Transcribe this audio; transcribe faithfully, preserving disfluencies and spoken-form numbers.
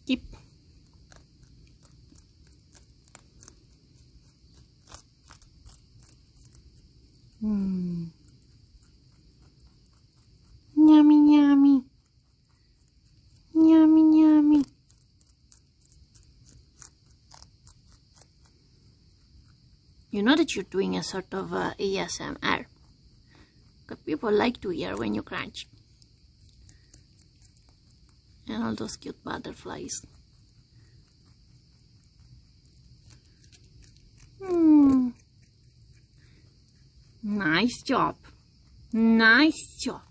Keep. Mm. Yummy, yummy. Yummy, yummy. You know that you're doing a sort of uh, A S M R. Because people like to hear when you crunch. And all those cute butterflies. Hmm. Nice job. Nice job.